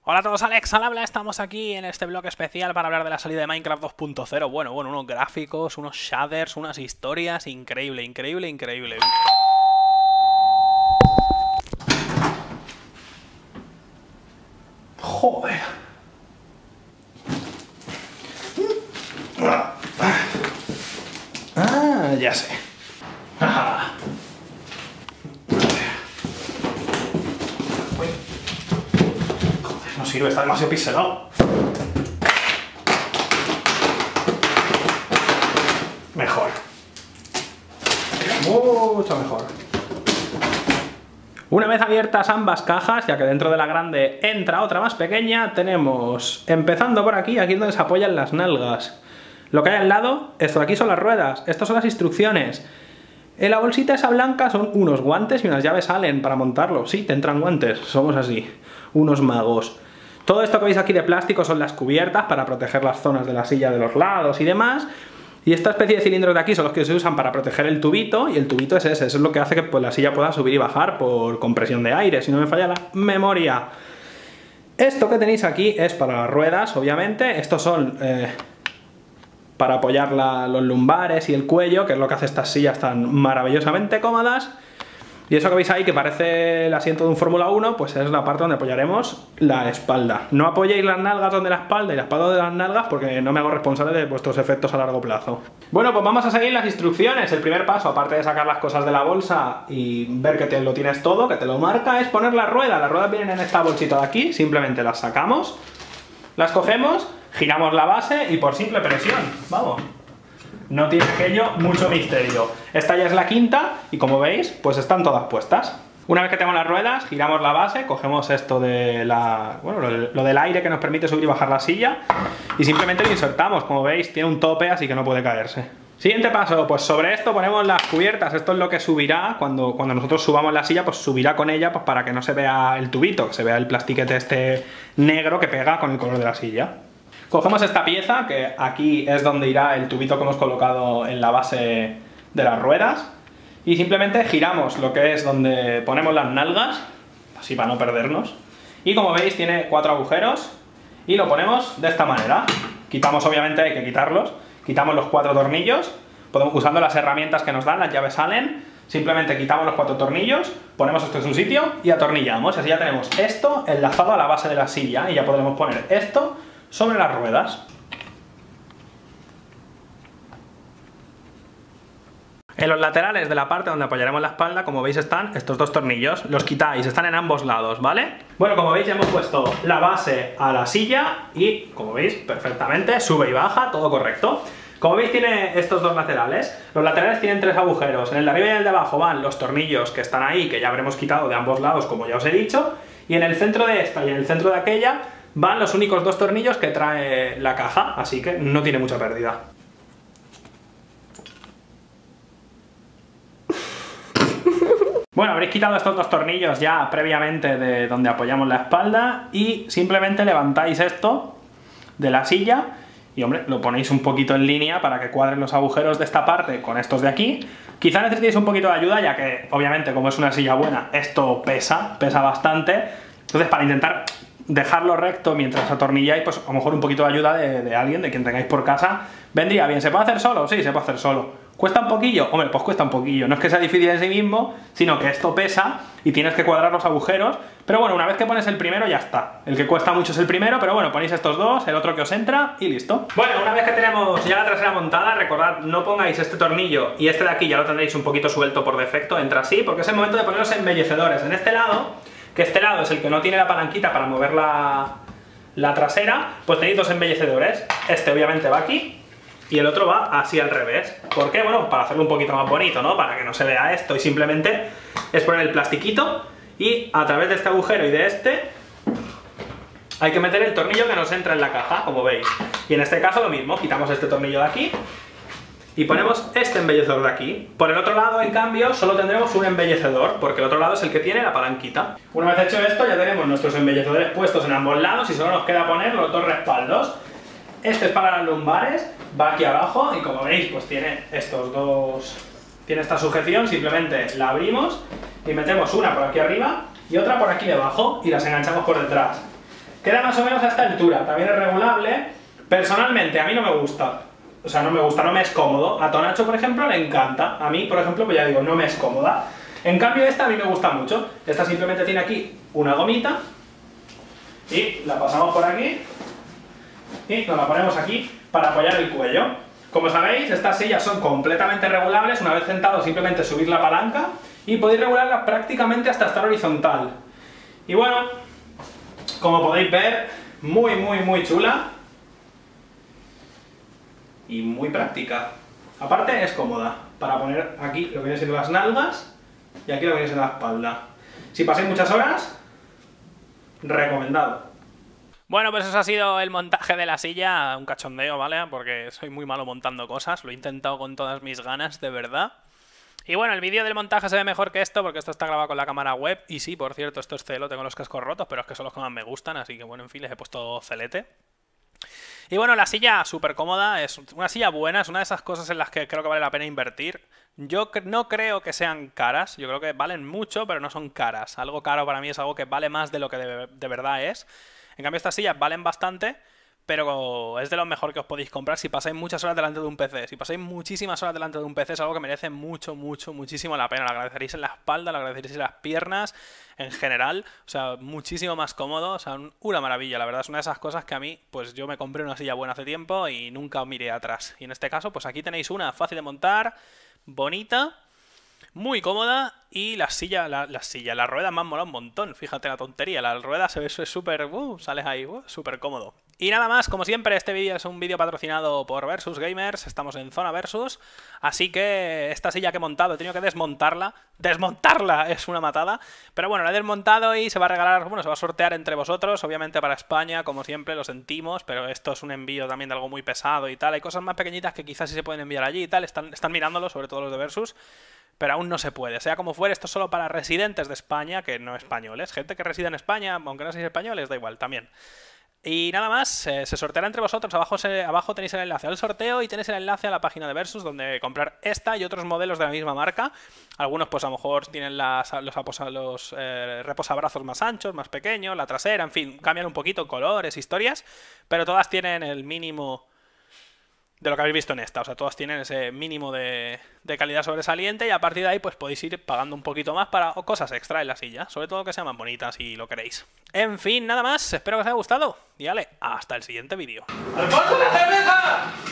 Hola a todos, Alex al habla, estamos aquí en este blog especial para hablar de la salida de Minecraft 2.0. Bueno, unos gráficos, unos shaders, unas historias, increíble. Joder. Ya sé. No sirve, está demasiado pixelado. Mejor. Mucho mejor. Una vez abiertas ambas cajas, ya que dentro de la grande entra otra más pequeña, tenemos, empezando por aquí es donde se apoyan las nalgas. Lo que hay al lado, esto de aquí son las ruedas, estas son las instrucciones. En la bolsita esa blanca son unos guantes y unas llaves Allen para montarlo. Sí, te entran guantes, somos así, unos magos. Todo esto que veis aquí de plástico son las cubiertas para proteger las zonas de la silla de los lados y demás. Y esta especie de cilindros de aquí son los que se usan para proteger el tubito, y el tubito es ese, eso es lo que hace que pues, la silla pueda subir y bajar por compresión de aire, si no me falla la memoria. Esto que tenéis aquí es para las ruedas, obviamente. Estos son para apoyar los lumbares y el cuello, que es lo que hace estas sillas tan maravillosamente cómodas. Y eso que veis ahí, que parece el asiento de un Fórmula 1, pues es la parte donde apoyaremos la espalda. No apoyéis las nalgas donde la espalda y la espalda donde las nalgas, porque no me hago responsable de vuestros efectos a largo plazo. Bueno, pues vamos a seguir las instrucciones. El primer paso, aparte de sacar las cosas de la bolsa y ver que lo tienes todo, que te lo marca, es poner la rueda. Las ruedas vienen en esta bolsita de aquí, simplemente las sacamos, las cogemos, giramos la base y por simple presión, vamos. No tiene aquello mucho misterio. Esta ya es la quinta y como veis, pues están todas puestas. Una vez que tenemos las ruedas, giramos la base, cogemos esto de lo del aire que nos permite subir y bajar la silla y simplemente lo insertamos. Como veis, tiene un tope, así que no puede caerse. Siguiente paso, pues sobre esto ponemos las cubiertas. Esto es lo que subirá cuando nosotros subamos la silla, pues subirá con ella, pues para que no se vea el tubito, que se vea el plastiquete este negro que pega con el color de la silla. Cogemos esta pieza, que aquí es donde irá el tubito que hemos colocado en la base de las ruedas, y simplemente giramos lo que es donde ponemos las nalgas, así para no perdernos, y como veis tiene 4 agujeros, y lo ponemos de esta manera. Quitamos, obviamente hay que quitarlos, quitamos los 4 tornillos, usando las herramientas que nos dan, las llaves Allen, simplemente quitamos los 4 tornillos, ponemos esto en su sitio y atornillamos, y así ya tenemos esto enlazado a la base de la silla, y ya podremos poner esto sobre las ruedas. En los laterales de la parte donde apoyaremos la espalda, como veis, están estos 2 tornillos. Los quitáis, están en ambos lados, ¿vale? Bueno, como veis, ya hemos puesto la base a la silla y, como veis, perfectamente, sube y baja, todo correcto. Como veis, tiene estos 2 laterales. Los laterales tienen 3 agujeros. En el de arriba y en el de abajo van los tornillos que están ahí, que ya habremos quitado de ambos lados, como ya os he dicho. Y en el centro de esta y en el centro de aquella van los únicos 2 tornillos que trae la caja, así que no tiene mucha pérdida. Bueno, habréis quitado estos 2 tornillos ya previamente de donde apoyamos la espalda y simplemente levantáis esto de la silla y, hombre, lo ponéis un poquito en línea para que cuadren los agujeros de esta parte con estos de aquí. Quizá necesitéis un poquito de ayuda, ya que, obviamente, como es una silla buena, esto pesa bastante. Entonces, para intentar dejarlo recto mientras atornilláis, pues a lo mejor un poquito de ayuda de alguien, de quien tengáis por casa, vendría bien. ¿Se puede hacer solo? Sí, se puede hacer solo. ¿Cuesta un poquillo? Hombre, pues cuesta un poquillo. No es que sea difícil en sí mismo, sino que esto pesa y tienes que cuadrar los agujeros. Pero bueno, una vez que pones el primero ya está. El que cuesta mucho es el primero, pero bueno, ponéis estos 2, el otro que os entra y listo. Bueno, una vez que tenemos ya la trasera montada, recordad, no pongáis este tornillo y este de aquí ya lo tendréis un poquito suelto por defecto, entra así, porque es el momento de poner los embellecedores. En este lado, que este lado es el que no tiene la palanquita para mover la trasera, pues tenéis 2 embellecedores. Este obviamente va aquí y el otro va así al revés. ¿Por qué? Bueno, para hacerlo un poquito más bonito, ¿no? Para que no se vea esto, y simplemente es poner el plastiquito y a través de este agujero y de este hay que meter el tornillo que nos entra en la caja, como veis. Y en este caso lo mismo, quitamos este tornillo de aquí y ponemos este embellecedor de aquí. Por el otro lado, en cambio, solo tendremos un embellecedor, porque el otro lado es el que tiene la palanquita. Una vez hecho esto, ya tenemos nuestros embellecedores puestos en ambos lados y solo nos queda poner los 2 respaldos. Este es para las lumbares, va aquí abajo y, como veis, pues tiene estos 2... Tiene esta sujeción, simplemente la abrimos y metemos una por aquí arriba y otra por aquí debajo y las enganchamos por detrás. queda más o menos a esta altura, también es regulable. Personalmente, a mí no me gusta. O sea, no me gusta, no me es cómodo. A Tonacho, por ejemplo, le encanta. A mí, por ejemplo, pues ya digo, no me es cómoda. En cambio, esta a mí me gusta mucho. Esta simplemente tiene aquí una gomita y la pasamos por aquí y nos la ponemos aquí para apoyar el cuello. Como sabéis, estas sillas son completamente regulables. Una vez sentado, simplemente subir la palanca y podéis regularla prácticamente hasta estar horizontal. Y bueno, como podéis ver, muy chula y muy práctica. Aparte es cómoda para poner aquí lo que viene siendo las nalgas y aquí lo que viene siendo la espalda. Si pasáis muchas horas, recomendado. Bueno, pues eso ha sido el montaje de la silla, un cachondeo, ¿vale? Porque soy muy malo montando cosas, lo he intentado con todas mis ganas, de verdad. Y bueno, el vídeo del montaje se ve mejor que esto porque esto está grabado con la cámara web. Y sí, por cierto, esto es celo, tengo los cascos rotos, pero es que son los que más me gustan, así que bueno, en fin, les he puesto celete. Y bueno, la silla súper cómoda, es una silla buena, es una de esas cosas en las que creo que vale la pena invertir. Yo no creo que sean caras, yo creo que valen mucho, pero no son caras. Algo caro para mí es algo que vale más de lo que de verdad es. En cambio, estas sillas valen bastante, pero es de lo mejor que os podéis comprar si pasáis muchas horas delante de un PC. Si pasáis muchísimas horas delante de un PC es algo que merece muchísimo la pena. Lo agradeceréis en la espalda, lo agradeceréis en las piernas, en general. O sea, muchísimo más cómodo, o sea, una maravilla. La verdad es una de esas cosas que a mí, pues yo me compré una silla buena hace tiempo y nunca miré atrás. Y en este caso, pues aquí tenéis una fácil de montar, bonita, muy cómoda y la rueda me han molado un montón. Fíjate la tontería, la rueda se ve súper, sales ahí, súper cómodo. Y nada más, como siempre, este vídeo es un vídeo patrocinado por Versus Gamers, estamos en Zona Versus, así que esta silla que he montado he tenido que desmontarla. ¡Desmontarla! Es una matada. Pero bueno, la he desmontado y se va a regalar, bueno, se va a sortear entre vosotros, obviamente para España, como siempre, lo sentimos, pero esto es un envío también de algo muy pesado y tal. Hay cosas más pequeñitas que quizás sí se pueden enviar allí y tal, están mirándolo, sobre todo los de Versus. Pero aún no se puede. Sea como fuere, esto es solo para residentes de España, que no españoles. Gente que reside en España, aunque no seáis españoles, da igual, también. Y nada más, se sorteará entre vosotros. Abajo tenéis el enlace al sorteo y tenéis el enlace a la página de Versus donde comprar esta y otros modelos de la misma marca. Algunos pues a lo mejor tienen los reposabrazos más anchos, más pequeños, la trasera, en fin, cambian un poquito colores, historias, pero todas tienen el mínimo de lo que habéis visto en esta, o sea, todas tienen ese mínimo de calidad sobresaliente y a partir de ahí pues podéis ir pagando un poquito más para cosas extra en la silla, sobre todo que sean más bonitas si lo queréis. En fin, nada más, espero que os haya gustado y vale, hasta el siguiente vídeo. ¡Alfonso, la cerveza!